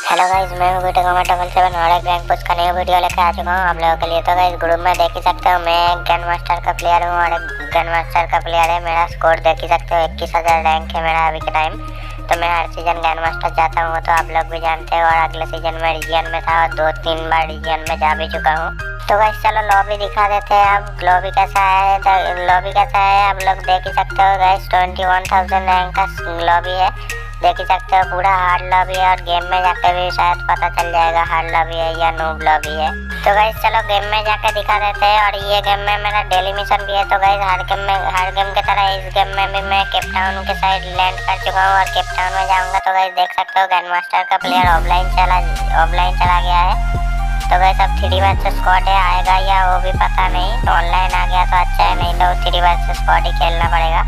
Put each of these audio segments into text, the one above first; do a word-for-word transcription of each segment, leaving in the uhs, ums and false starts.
Hello guys, मैं हूं बीटे comment double seven और एक रैंक पुश का नया वीडियो लेकर आ चुका हूं आप लोगों के लिए। तो गाइस ग्रुप में देख ही सकते हो मैं एक गन मास्टर का प्लेयर हूं और एक गन मास्टर का प्लेयर है। मेरा स्कोर देख ही सकते हो इक्कीस हजार रैंक है मेरा अभी के टाइम। तो मैं हर सीजन गन मास्टर जाता हूँ, तो आप लोग भी जानते हो। और अगले सीजन में रीजन में था और दो तीन बार रीजन में जा भी चुका हूँ। तो गाइस चलो लॉबी दिखा देते हैं। अब लॉबी कैसा है, लॉबी कैसा है आप लोग देख ही सकते हो guys. Twenty one thousand rank का लॉबी है, देख ही सकते हो। पूरा हार्ड लॉबी है और गेम में जाकर भी शायद पता चल जाएगा हार्ड लॉबी है या नूब लॉबी है। तो गाइस चलो गेम में जाकर दिखा देते हैं। और ये गेम में मेरा डेली मिशन भी है। तो गाइस हर गेम में हर गेम की तरह इस गेम में भी मैं केप टाउन के साइड लैंड कर चुका हूँ और केप टाउन में जाऊँगा। तो गाइस देख सकते हो गन मास्टर का प्लेयर ऑफलाइन चला ऑफलाइन चला गया है। तो गाइस अब थ्री वर्स स्क्वाड है, आएगा या वो भी पता नहीं। तो ऑनलाइन आ गया तो अच्छा है, नहीं तो थ्री वर्स स्क्वाड ही खेलना पड़ेगा।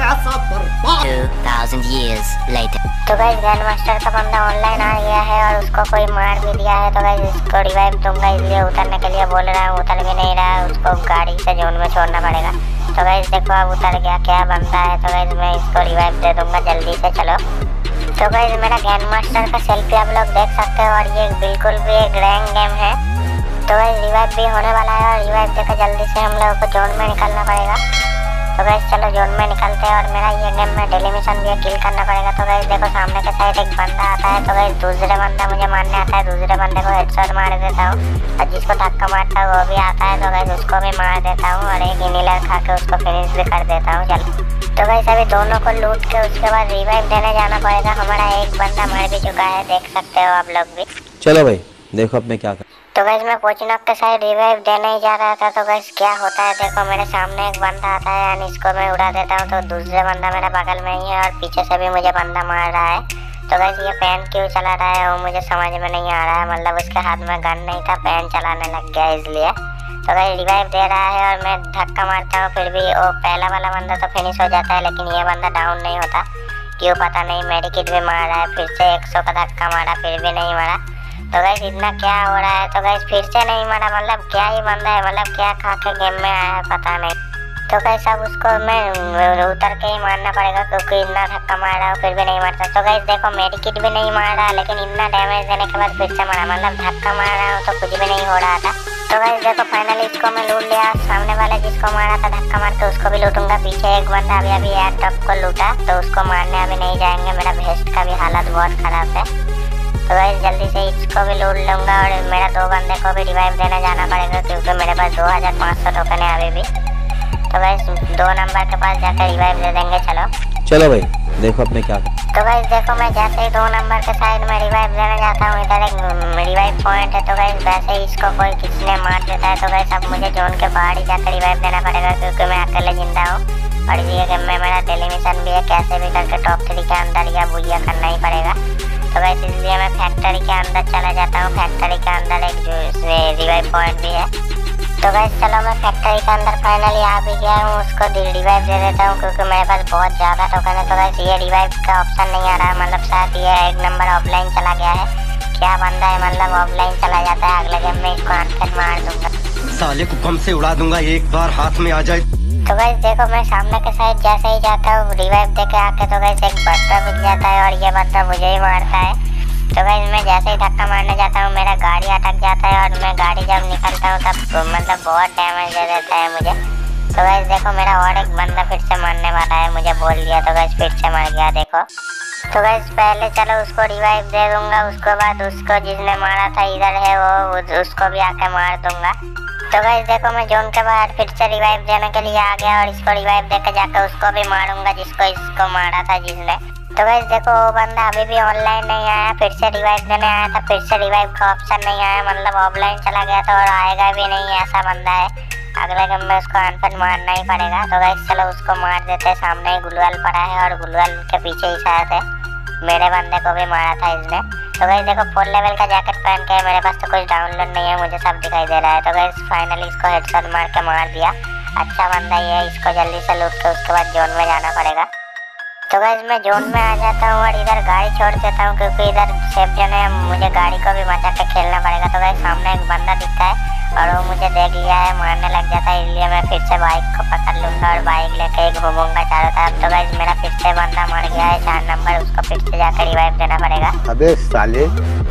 two thousand years later. तो गाइस गन मास्टर का बंदा ऑनलाइन आ गया है और उसको कोई मार भी दिया है। तो गाइस इसको रिवाइव दूंगा, इसलिए उतरने के लिए बोल रहा हूँ। उतर भी नहीं रहा है, उसको गाड़ी से जोन में छोड़ना पड़ेगा। तो गाइस देखो अब उतर गया, क्या बनता है। तो गाइस मैं इसको रिवाइव दे दूंगा जल्दी से। चलो तो गाइस मेरा गन मास्टर का सेल्फी आप लोग देख सकते हो और ये बिल्कुल भी एक रैंक गेम है। तो गाइस रिवाइव भी होने वाला है और रिवाइव देकर जल्दी से हम लोगों को जोन में निकलना पड़ेगा। तो गाइस चलो जोन में निकलते हैं। और मेरा ये गेम में डेली मिशन भी है, किल करना पड़ेगा। तो गाइस देखो सामने के साइड एक बंदा आता है। तो गाइस दूसरे बंदा मुझे मारने आता है, दूसरे बंदे को हेडशॉट मार देता हूँ और जिसको धक्का मारता है वो भी आता है। तो गाइस उसको भी मार देता हूँ और एक इनिलर खा के उसको फिनिश भी कर देता हूँ। चलो तो गाइस अभी दोनों को लूट के उसके बाद रिवाइव देने जाना पड़ेगा। हमारा एक बंदा मर भी चुका है, देख सकते हो आप लोग भी। चलो भाई देखो अब मैं क्या कर। तो गाइस मैं पोचिनॉक के साइड रिवाइव देने ही जा रहा था। तो गाइस क्या होता है देखो, मेरे सामने एक बंदा आता है यानी इसको मैं उड़ा देता हूँ। तो दूसरे बंदा मेरे बगल में ही है और पीछे से भी मुझे बंदा मार रहा है। तो गाइस ये पैन क्यों चला रहा है वो मुझे समझ में नहीं आ रहा है। मतलब उसके हाथ में गन नहीं था, पैन चलाने लग गया इसलिए। तो गाइस रिवाइव दे रहा है और मैं धक्का मारता हूँ, फिर भी वो पहला वाला बंदा तो फिनिश हो जाता है, लेकिन ये बंदा डाउन नहीं होता क्यों पता नहीं। मेडिकिट भी मार रहा है, फिर से एक सौ का धक्का मारा फिर भी नहीं मारा। तो गाइस इतना क्या हो रहा है। तो गाइस फिर से नहीं मारा, मतलब क्या ही बंदा है, मतलब क्या खा के गेम में आया है पता नहीं। तो गाइस अब उसको मैं उतर के ही मारना पड़ेगा क्योंकि इतना धक्का मार रहा हूँ फिर भी नहीं मारता। तो गाइस देखो मेडिकिट भी नहीं मार रहा, लेकिन इतना डैमेज देने के बाद फिर से मारा, मतलब धक्का मार रहा हूँ तो कुछ भी नहीं हो रहा था। तो गाइस देखो फाइनली इसको मैं लूट लिया। सामने वाला जिसको मारा था धक्का मार के उसको भी लूटूंगा। पीछे एक बंदा अभी अभी एयर टॉप को लूटा, तो उसको मारने अभी नहीं जाएंगे, मेरा वेस्ट का भी हालत बहुत खराब है। तो गाइस जल्दी से इसको भी लूट लूंगा और मेरा दो बंदे को भी रिवाइव देने जाना पड़ेगा क्योंकि मेरे पास दो हज़ार पाँच सौ टोकन है अभी भी। तो गाइस दो नंबर के पास जाकर रिवाइव दे देंगे। चलो चलो भाई देखो अब मैं क्या कर। तो गाइस देखो मैं जैसे ही दो नंबर के साइड में रिवाइव देने जाता हूँ, इधर एक रिवाइव पॉइंट है। तो गाइस वैसे ही इसको कोई किसी ने मार देता है। तो गाइस अब मुझे जोन के बाहर ही जाकर रिवाइव देना पड़ेगा क्योंकि मैं अकेले जिंदा हूँ और इसी गेम में मेरा डेली मिशन भी है, कैसे भी करके टॉप थ्री के अंदर या बुइया करना ही पड़ेगा। तो गाइस इसलिए मैं फैक्ट्री के अंदर चला जाता हूँ। फैक्ट्री के अंदर एक जो रिवाइव पॉइंट भी है। तो गाइस चलो मैं फैक्ट्री के अंदर फाइनली आ भी गया हूँ, उसको रिवाइव दे देता हूँ क्योंकि मेरे पास बहुत ज़्यादा टोकन है। तो गाइस ये रिवाइव का ऑप्शन नहीं आ रहा है, मतलब शायद ये एक नंबर ऑफलाइन चला गया है। क्या बंदा है, मतलब ऑफलाइन चला जाता है। अगले गेम में इसको अनफिट मार दूंगा, साले को कम से उड़ा दूंगा एक बार हाथ में आ जाए। तो गाइस देखो मैं सामने के साइड जैसे ही जाता हूँ रिवाइव देके आके, तो गाइस एक बंदा मिल जाता है और ये बंदा मुझे ही मारता है। तो गाइस मैं जैसे ही धक्का मारने जाता हूँ मेरा गाड़ी अटक जाता है और मैं गाड़ी जब निकलता हूँ तब मतलब बहुत डैमेज दे देता है मुझे। तो गाइस देखो मेरा और एक बंदा फिर से मारने वाला है, मुझे बोल दिया। तो गाइस फिर से मर गया देखो। तो गाइस पहले चलो उसको रिवाइव दे दूंगा, उसके बाद उसको जिसने मारा था इधर है वो उसको भी आके मार दूंगा। तो गाइस देखो मैं जोन के बाहर फिर से रिवाइव देने के लिए आ गया और इसको रिवाइव देकर जाकर उसको भी मारूंगा जिसको इसको मारा था जिसने। तो गाइस देखो वो बंदा अभी भी ऑनलाइन नहीं आया, फिर से रिवाइव देने आया था, फिर से रिवाइव का ऑप्शन नहीं आया, मतलब ऑफलाइन चला गया था और आएगा भी नहीं, ऐसा बंदा है। अगले गेम में उसको अनफिट मारना ही पड़ेगा। तो गाइस चलो उसको मार देते हैं। सामने ही गुलवाल पड़ा है और गुलवाल के पीछे ही शायद है, मेरे बंदे को भी मारा था इसने। तो गाइस देखो फोर लेवल का जैकेट पहन के मेरे पास तो कुछ डाउनलोड नहीं है, मुझे सब दिखाई दे रहा है। तो गाइस फाइनली इसको हेडशॉट मार के मार दिया। अच्छा बंदा ये है, इसको जल्दी से लूट के उसके बाद जोन में जाना पड़ेगा। तो गाइस मैं जोन में आ जाता हूँ और इधर गाड़ी छोड़ देता हूँ क्योंकि इधर सेफ जन है, मुझे गाड़ी को भी बचा के खेलना पड़ेगा। तो गाइस सामने एक बंदा दिखता है और वो मुझे देख लिया है, मारने लग जाता है, इसलिए मैं फिर से बाइक को पकड़ लूंगा और बाइक लेके घूमूंगा चारों तरफ। तो गाइस मेरा फिर से बंदा मर गया है चार नंबर, उसको फिर से जाकर रिवाइव देना पड़ेगा। अबे साले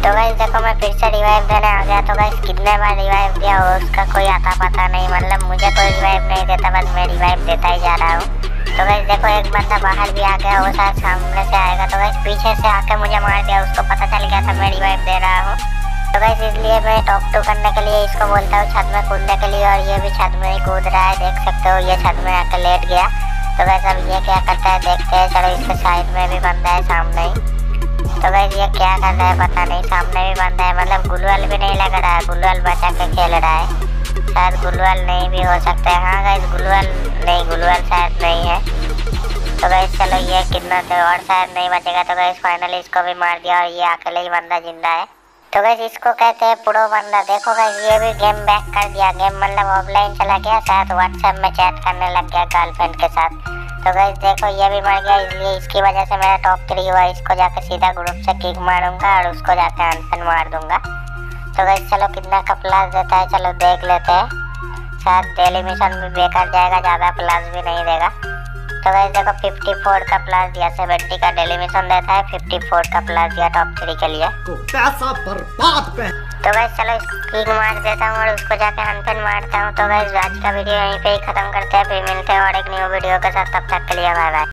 तो गाइस देखो मैं फिर से रिवाइव देने आ गया। तो गाइस कितने बार रिवाइव दिया हो उसका कोई आता पता नहीं, मतलब मुझे कोई रिवाइव नहीं देता, बस मैं रिवाइव देता ही जा रहा हूँ। तो गाइस देखो एक बंदा बाहर भी आ गया, वो शायद सामने से आएगा। तो गाइस पीछे से आके मुझे मार दिया, उसको पता चल गया था मैं रिवाइव दे रहा हूँ। तो गाइस इसलिए मैं टॉप टू करने के लिए इसको बोलता हूँ छत में कूदने के लिए, और ये भी छत में ही कूद रहा है, देख सकते हो ये छत में आके लेट गया। तो गाइस अब ये क्या करता है देखते हैं। चलो इसके साइड में भी बंदा है सामने ही। तो गाइस ये क्या कर रहा है पता नहीं, सामने भी बंदा है, मतलब गुलवल भी नहीं लग रहा है, गुलवल बचा के खेल रहा है। शायद गुलवल नहीं भी हो सकता है। हाँ गाइस गुलवल नहीं, गुलवल शायद नहीं है। तो गाइस चलो ये कितना थे और शायद नहीं बचेगा। तो गाइस फाइनली इसको भी मार दिया और ये अकेले ही बंदा जिंदा है। तो गाइस इसको कहते हैं प्रो बंदा। देखो गाइस ये भी गेम बैक कर दिया, गेम मतलब ऑफलाइन चला गया, शायद व्हाट्सएप में चैट करने लग गया गर्लफ्रेंड के साथ। तो गाइस देखो ये भी मर गया, इसलिए इसकी वजह से मेरा टॉप थ्री हुआ। इसको जाके सीधा ग्रुप से किक मारूंगा और उसको जाके अनफन मार दूंगा। तो गाइस चलो कितना का प्लस देता है, चलो देख लेते हैं। शायद डेली मिशन भी बेकार जाएगा, ज़्यादा प्लस भी नहीं देगा। तो गाइस देखो चौवन का प्लस दिया, सत्तर का डेली मिशन देता है, चौवन का प्लस दिया टॉप थ्री के लिए। तो पैसा बर्बाद पे। तो गाइस चलो इसको किक मार देता हूँ और उसको जाके अनफन मारता हूँ। तो गाइस आज का वीडियो यहीं पे ही खत्म करते हैं, फिर मिलते हैं और एक न्यू वीडियो के साथ। तब तक के लिए बाय बाय।